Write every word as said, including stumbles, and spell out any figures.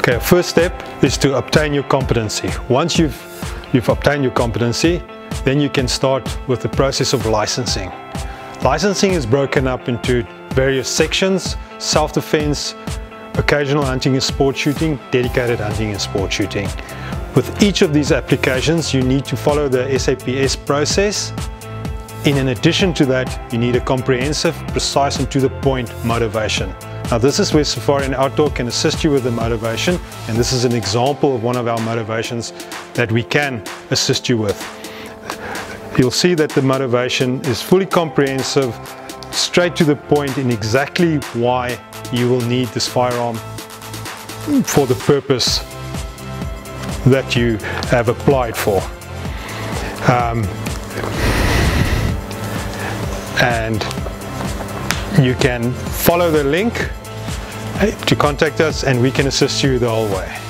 Okay, first step is to obtain your competency. Once you've, you've obtained your competency, then you can start with the process of licensing. Licensing is broken up into various sections: self-defense, occasional hunting and sport shooting, dedicated hunting and sport shooting. With each of these applications, you need to follow the S A P S process. In addition to that, you need a comprehensive, precise and to the point motivation. Now this is where Safari and Outdoor can assist you with the motivation, and this is an example of one of our motivations that we can assist you with. You'll see that the motivation is fully comprehensive, straight to the point in exactly why you will need this firearm for the purpose that you have applied for. Um, and you can follow the link to contact us and we can assist you the whole way.